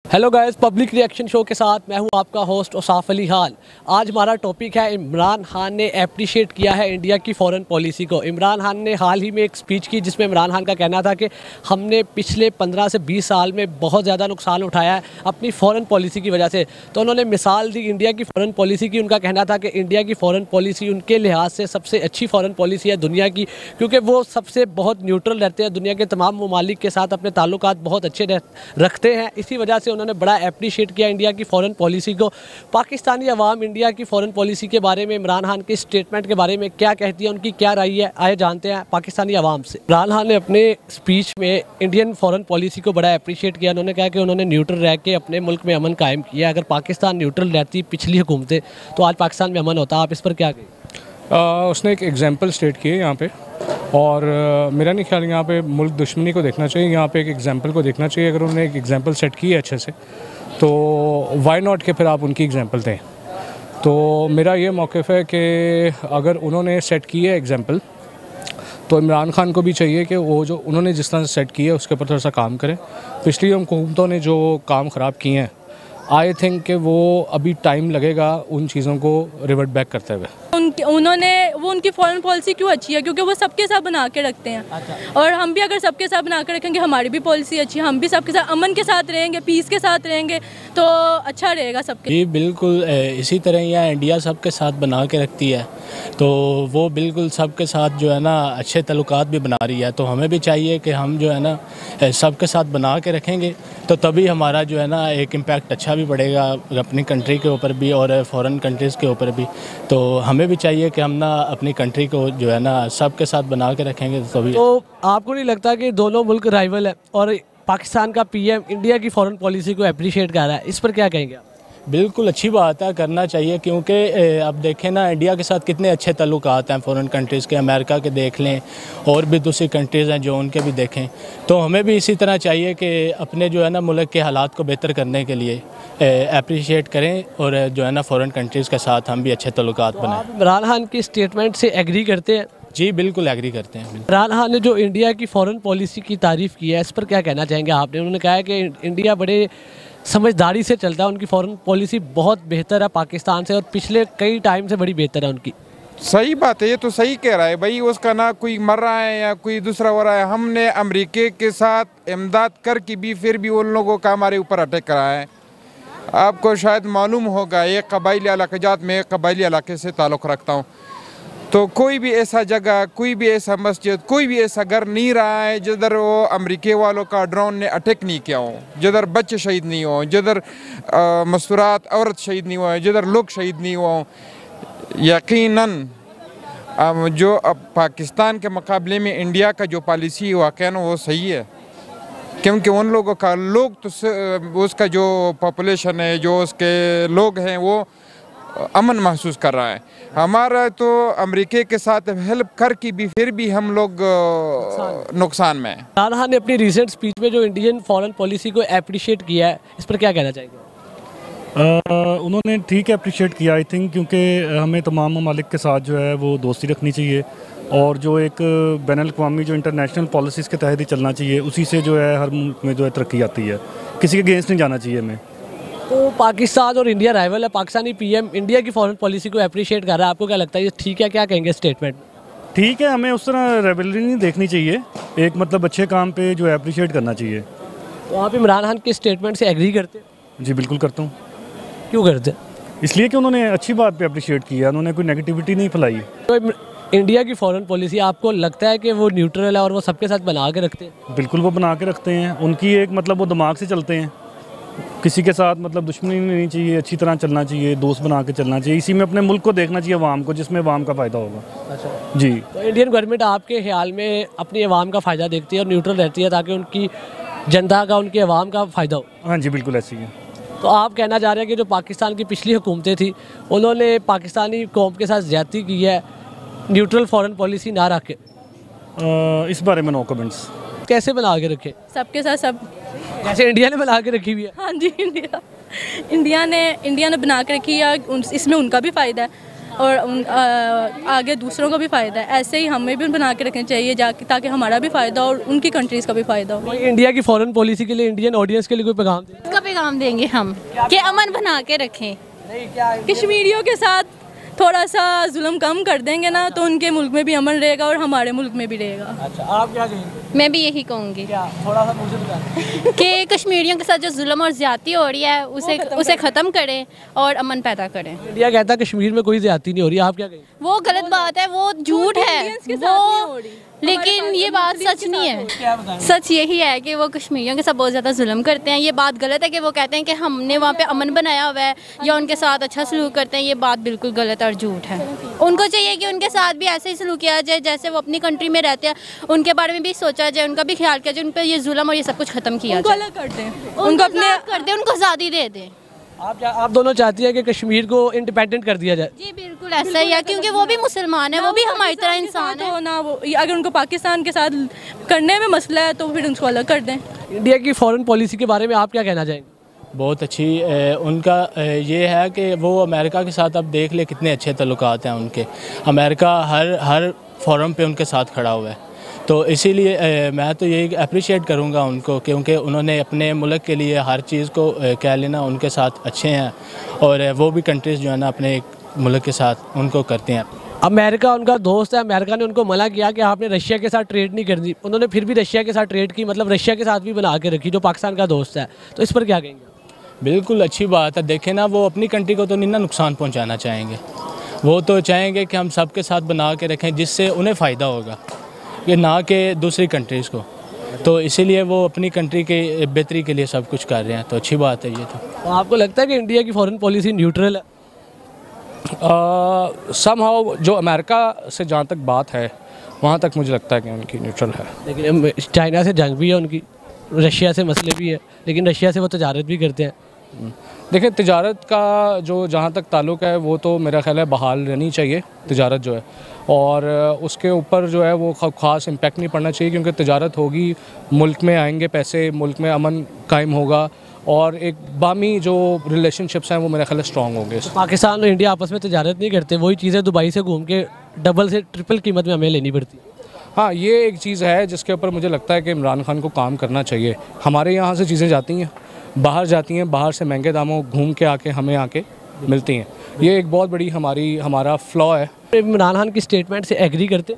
Hello guys, public reaction show के साथ मैं हूं आपका होस्ट औसाफ अली हाल। आज हमारा टॉपिक है इमरान खान ने अप्रिशिएट किया है इंडिया की फ़ॉरेन पॉलिसी को। इमरान खान ने हाल ही में एक स्पीच की जिसमें इमरान खान का कहना था कि हमने पिछले 15 से 20 साल में बहुत ज़्यादा नुकसान उठाया है अपनी फ़ॉरेन पॉलिसी की वजह से। तो उन्होंने मिसाल दी इंडिया की फ़ॉरेन पॉलिसी की। उनका कहना था कि इंडिया की फ़ॉरेन पॉलिसी उनके लिहाज से सबसे अच्छी फ़ॉरेन पॉलिसी है दुनिया की, क्योंकि वो सबसे बहुत न्यूट्रल रहते हैं, दुनिया के तमाम ममालिक के साथ अपने ताल्लुकात बहुत अच्छे रखते हैं। इसी वजह से उन्होंने बड़ा अप्रिशिएट किया इंडिया की फ़ॉरेन पॉलिसी को। पाकिस्तानी अवाम इंडिया की फ़ॉरेन पॉलिसी के बारे में, इमरान खान के स्टेटमेंट के बारे में क्या कहती है, उनकी क्या राय है, आए जानते हैं पाकिस्तानी अवाम से। इमरान खान ने अपने स्पीच में इंडियन फ़ॉरेन पॉलिसी को बड़ा अप्रिशिएट किया। उन्होंने कहा कि उन्होंने न्यूट्रल रह के अपने मुल्क में अमन कायम किया। अगर पाकिस्तान न्यूट्रल रहती पिछली हुकूमतें तो आज पाकिस्तान में अमन होता। आप इस पर क्या कहें? उसने एक एग्जाम्पल स्टेट किए यहाँ पे, और मेरा नहीं ख्याल यहाँ पे मुल्क दुश्मनी को देखना चाहिए, यहाँ पे एक एग्जाम्पल को देखना चाहिए। अगर उन्होंने एक एग्जाम्पल सेट की है अच्छे से तो वाई नॉट के फिर आप उनकी एग्जाम्पल दें। तो मेरा ये मौक़िफ़ है कि अगर उन्होंने सेट की है एग्जाम्पल तो इमरान खान को भी चाहिए कि वो जो उन्होंने जिस तरह से सेट की है उसके ऊपर थोड़ा सा काम करें। पिछली हुकूमतों ने जो काम ख़राब किए हैं, आई थिंक कि वो अभी टाइम लगेगा उन चीज़ों को रिवर्ट बैक करते हुए। उनकी फॉरेन पॉलिसी क्यों अच्छी है? क्योंकि वो सबके साथ बना के रखते हैं। अच्छा। और हम भी अगर सबके साथ बना के रखेंगे, हमारी भी पॉलिसी अच्छी है, हम भी सबके साथ अमन के साथ रहेंगे, पीस के साथ रहेंगे, तो अच्छा रहेगा सबके। जी बिल्कुल, इसी तरह यहाँ इंडिया सबके साथ बना के रखती है, तो वो बिल्कुल सबके साथ जो है ना अच्छे तल्लुकात भी बना रही है। तो हमें भी चाहिए कि हम जो है ना सबके साथ बना के रखेंगे, तो तभी हमारा जो है ना एक इम्पैक्ट अच्छा भी पड़ेगा अपनी कंट्री के ऊपर भी और फ़ॉरेन कंट्रीज़ के ऊपर भी। तो हमें भी चाहिए कि हम ना अपनी कंट्री को जो है ना सबके साथ बना के रखेंगे तभी। तो आपको नहीं लगता कि दोनों मुल्क राइवल है और पाकिस्तान का पीएम इंडिया की फ़ॉरेन पॉलिसी को अप्रिशिएट कर रहा है? इस पर क्या कहेंगे आप? बिल्कुल अच्छी बात है, करना चाहिए, क्योंकि अब देखें ना इंडिया के साथ कितने अच्छे ताल्लुकात हैं फ़ॉरेन कंट्रीज़ के। अमेरिका के देख लें और भी दूसरी कंट्रीज़ हैं जो उनके भी देखें। तो हमें भी इसी तरह चाहिए कि अपने जो है ना मुल्क के हालात को बेहतर करने के लिए अप्रिशिएट करें और जो है ना फ़ॉरेन कंट्रीज़ के साथ हम भी अच्छे ताल्लुकात बनाएं। इमरान खान की स्टेटमेंट से एग्री करते हैं? जी बिल्कुल एग्री करते हैं। इमरान खान ने जो इंडिया की फ़ॉरेन पॉलिसी की तारीफ़ की है, इस पर क्या कहना चाहेंगे आपने? उन्होंने कहा है कि इंडिया बड़े समझदारी से चलता है, उनकी फ़ॉरेन पॉलिसी बहुत बेहतर है पाकिस्तान से और पिछले कई टाइम से बड़ी बेहतर है उनकी। सही बात है, ये तो सही कह रहा है भाई। उसका ना कोई मर रहा है या कोई दूसरा हो रहा है, हमने अमेरिका के साथ इमदाद करके भी फिर भी उन लोगों का हमारे ऊपर अटैक करा है। आपको शायद मालूम होगा, एक कबाइली इलाक़ात में, एक कबाइली इलाके से ताल्लुक़ रखता हूँ, तो कोई भी ऐसा जगह, कोई भी ऐसा मस्जिद, कोई भी ऐसा घर नहीं रहा है जिधर वो अमेरिका वालों का ड्रोन ने अटैक नहीं किया हो, जिधर बच्चे शहीद नहीं हो, जिधर मस्तूरात औरत शहीद नहीं हुआ, जिधर लोग शहीद नहीं हुआ। यकीनन जो अब पाकिस्तान के मुकाबले में इंडिया का जो पॉलिसी वाक़ई वो सही है, क्योंकि उन लोगों का लोग तो उसका जो पॉपुलेशन है, जो उसके लोग हैं, वो अमन महसूस कर रहा है। हमारा तो अमेरिका के साथ हेल्प करके भी फिर भी हम लोग नुकसान में हैं। इमरान खान ने अपनी रिसेंट स्पीच में जो इंडियन फॉरेन पॉलिसी को अप्रिशिएट किया है, इस पर क्या कहना चाहेंगे? उन्होंने ठीक है अप्रिशिएट किया आई थिंक, क्योंकि हमें तमाम ममालिक के साथ जो है वो दोस्ती रखनी चाहिए और जो एक बैनुल-अक़वामी जो इंटरनेशनल पॉलिसीज़ के तहत ही चलना चाहिए। उसी से जो है हर मुल्क में जो है तरक्की आती है, किसी के अगेंस्ट नहीं जाना चाहिए हमें। तो पाकिस्तान और इंडिया राइवल है, पाकिस्तानी पीएम इंडिया की फ़ॉरेन पॉलिसी को अप्रिशिएट कर रहा है, आपको क्या लगता है ये ठीक है? क्या कहेंगे स्टेटमेंट? ठीक है, हमें उस तरह रेवलरी नहीं देखनी चाहिए, एक मतलब अच्छे काम पे जो है अप्रिशिएट करना चाहिए। तो आप इमरान खान के स्टेटमेंट से एग्री करते हैं? जी बिल्कुल करता हूँ। क्यों करते? इसलिए कि उन्होंने अच्छी बात पे अप्रिशिएट किया, उन्होंने कोई नेगेटिविटी नहीं फैलाई। तो इंडिया की फ़ॉरेन पॉलिसी आपको लगता है कि वो न्यूट्रल है और वो सबके साथ बना के रखते हैं? बिल्कुल वो बना के रखते हैं, उनकी एक मतलब वो दिमाग से चलते हैं, किसी के साथ मतलब दुश्मनी नहीं चाहिए, अच्छी तरह चलना चाहिए, दोस्त बना के चलना चाहिए। इसी में अपने मुल्क को देखना चाहिए, अवाम को, जिसमें अवाम का फ़ायदा होगा। अच्छा जी। तो इंडियन गवर्नमेंट आपके ख्याल में अपनी अवाम का फ़ायदा देखती है और न्यूट्रल रहती है ताकि उनकी जनता का, उनकी अवाम का फ़ायदा हो? हाँ जी बिल्कुल ऐसी है। तो आप कहना चाह रहे हैं कि जो पाकिस्तान की पिछली हुकूमतें थी उन्होंने पाकिस्तानी कौम के साथ ज़्यादती की है न्यूट्रल फ़ॉरेन पॉलिसी ना रखे? इस बारे में नो कमेंट्स। कैसे बना के रखे? सबके साथ सब, जैसे इंडिया ने बना के रखी हुई है। हाँ जी, इंडिया ने बना के रखी है, इसमें उनका भी फ़ायदा है और आगे दूसरों को भी फ़ायदा है। ऐसे ही हमें भी बना के रखना चाहिए ताकि हमारा भी फ़ायदा और उनकी कंट्रीज़ का भी फ़ायदा हो। इंडिया की फॉरेन पॉलिसी के लिए इंडियन ऑडियंस के लिए कोई पैगाम दें? इसका पैगाम देंगे हम कि अमन बना के रखें। कश्मीरियों के साथ थोड़ा सा जुल्म कम कर देंगे ना तो उनके मुल्क में भी अमन रहेगा और हमारे मुल्क में भी रहेगा। अच्छा, आप क्या कहेंगे? मैं भी यही कहूँगी थोड़ा सा मुझे बताएं कि कश्मीरियों के साथ जो जुल्म और ज़्यादती हो रही है उसे ख़त्म करें और अमन पैदा करें। इंडिया कहता है कश्मीर में कोई ज्यादती नहीं हो रही, आप क्या कहेंगे? वो गलत बात है, वो झूठ है वो, लेकिन ये बात सच नहीं है। सच यही है कि वो कश्मीरियों के साथ बहुत ज़्यादा जुल्म करते हैं। ये बात गलत है कि वो कहते हैं कि हमने वहाँ पे अमन बनाया हुआ है या उनके साथ अच्छा सलूक करते हैं। ये बात बिल्कुल गलत और झूठ है। उनको चाहिए कि उनके साथ भी ऐसे ही सलूक किया जाए जैसे वो अपनी कंट्री में रहते हैं। उनके बारे में भी सोचा जाए, उनका भी ख्याल किया जाए, उन पर ये जुल्म और ये सब कुछ ख़त्म किया जाए। अलग कर दें, उनको अपने कर दें, उनको आज़ादी दे दें। आप दोनों चाहती है कि कश्मीर को इंडिपेंडेंट कर दिया जाए? जी बिल्कुल ऐसा ही है, क्योंकि वो भी मुसलमान है, वो भी हमारी तरह इंसान है। ना वो अगर उनको पाकिस्तान के साथ करने में मसला है तो फिर उनको अलग कर दें। इंडिया की फॉरेन पॉलिसी के बारे में आप क्या कहना चाहेंगे? बहुत अच्छी उनका ये है कि वो अमेरिका के साथ अब देख ले कितने अच्छे तल्लुकात हैं उनके। अमेरिका हर फोरम पे उनके साथ खड़ा हुआ है, तो इसीलिए मैं तो यही अप्रिशिएट करूँगा उनको, क्योंकि उन्होंने अपने मुल्क के लिए हर चीज़ को कह लेना उनके साथ अच्छे हैं और वो भी कंट्रीज़ जो है ना अपने मुल्क के साथ उनको करते हैं। अमेरिका उनका दोस्त है, अमेरिका ने उनको मना किया कि आपने रशिया के साथ ट्रेड नहीं करनी, उन्होंने फिर भी रशिया के साथ ट्रेड की, मतलब रशिया के साथ भी बना के रखी जो पाकिस्तान का दोस्त है, तो इस पर क्या कहेंगे? बिल्कुल अच्छी बात है। देखें ना, वो अपनी कंट्री को तो नहीं ना नुकसान पहुँचाना चाहेंगे, वो तो चाहेंगे कि हम सबके साथ बना के रखें जिससे उन्हें फ़ायदा होगा, ये ना कि दूसरी कंट्रीज़ को। तो इसीलिए वो अपनी कंट्री के बेहतरी के लिए सब कुछ कर रहे हैं, तो अच्छी बात है ये तो। आपको लगता है कि इंडिया की फॉरेन पॉलिसी न्यूट्रल है? समहाउ जो अमेरिका से जहाँ तक बात है वहाँ तक मुझे लगता है कि उनकी न्यूट्रल है। लेकिन चाइना से जंग भी है उनकी, रशिया से मसले भी है, लेकिन रशिया से वो तजारत भी करते हैं। देखिए, तिजारत का जो जहाँ तक ताल्लुक़ है वो तो मेरा ख्याल है बहाल रहनी चाहिए तिजारत जो है, और उसके ऊपर जो है वो ख़ास इम्पेक्ट नहीं पड़ना चाहिए, क्योंकि तिजारत होगी, मुल्क में आएंगे पैसे, मुल्क में अमन कायम होगा और एक बामी जो रिलेशनशिप्स हैं वो मेरा ख्याल है स्ट्रॉन्ग होंगे। पाकिस्तान और इंडिया आपस में तिजारत नहीं करते, वही चीज़ें दुबई से घूम के डबल से ट्रिपल कीमत में हमें लेनी पड़ती है। हाँ, ये एक चीज़ है जिसके ऊपर मुझे लगता है कि इमरान खान को काम करना चाहिए। हमारे यहाँ से चीज़ें जाती हैं, बाहर जाती हैं, बाहर से महंगे दामों घूम के आके हमें आके मिलती हैं। ये एक बहुत बड़ी हमारा फ्लॉ है। इमरान खान की स्टेटमेंट से एग्री करते?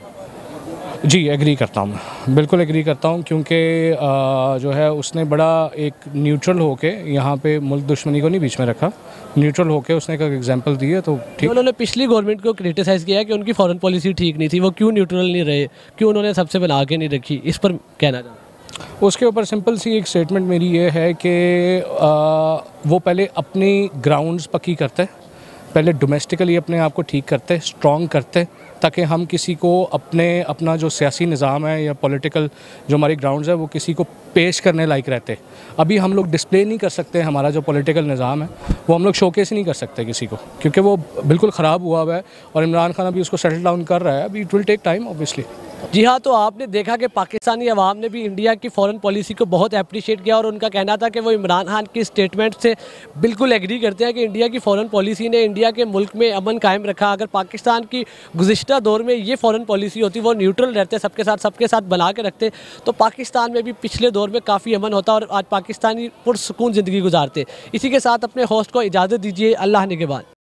जी एग्री करता हूँ, बिल्कुल एग्री करता हूँ, क्योंकि जो है उसने बड़ा एक न्यूट्रल होके यहाँ पे मुल्क दुश्मनी को नहीं बीच में रखा, न्यूट्रल होके उसने एक एग्जांपल दी है, तो ठीक। उन्होंने पिछली गवर्नमेंट को क्रिटिसाइज़ किया है कि उनकी फॉरेन पॉलिसी ठीक नहीं थी, वो क्यों न्यूट्रल नहीं रहे, क्यों उन्होंने सबसे बना के नहीं रखी, इस पर कहना चाहता? उसके ऊपर सिंपल सी एक स्टेटमेंट मेरी ये है कि वो पहले अपनी ग्राउंड्स पक्की करते, पहले डोमेस्टिकली अपने आप को ठीक करते, स्ट्रॉन्ग करते, ताकि हम किसी को अपना जो सियासी निज़ाम है या पॉलिटिकल जो हमारी ग्राउंड्स है वो किसी को पेश करने लायक रहते। अभी हम लोग डिस्प्ले नहीं कर सकते, हमारा जो पॉलिटिकल निज़ाम है वो हम लोग शोकेस नहीं कर सकते किसी को, क्योंकि वो बिल्कुल ख़राब हुआ है और इमरान खान अभी उसको सेटल डाउन कर रहा है। अभी it will take time obviously. जी हाँ, तो आपने देखा कि पाकिस्तानी अवाम ने भी इंडिया की फॉरेन पॉलिसी को बहुत अप्रिशिएट किया और उनका कहना था कि वो इमरान खान की स्टेटमेंट से बिल्कुल एग्री करते हैं कि इंडिया की फॉरेन पॉलिसी ने इंडिया के मुल्क में अमन कायम रखा। अगर पाकिस्तान की गुज़िश्ता दौर में ये फॉरेन पॉलिसी होती, वो न्यूट्रल रहते, सबके साथ बना के रखते, तो पाकिस्तान में भी पिछले दौर में काफ़ी अमन होता और आज पाकिस्तानी पुरसुकून ज़िंदगी गुजारते। इसी के साथ अपने होस्ट को इजाज़त दीजिए, अल्लाह ने के बाद।